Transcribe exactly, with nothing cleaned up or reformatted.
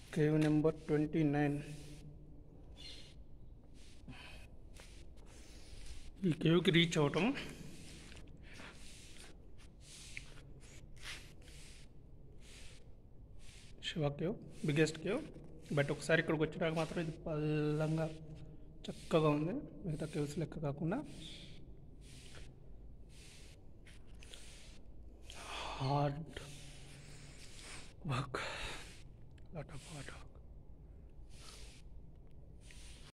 Cave number twenty nine. ఈ కేవ్కి reach అవటం Shiva cave, biggest cave. But ఒకసారి ఇక్కడికి వచ్చినాక మాత్రం ఇది పల్లంగా చక్కగా ఉంది, మిగతా కేవ్స్ లెక్క కాకుండా. Hard work, lot of hard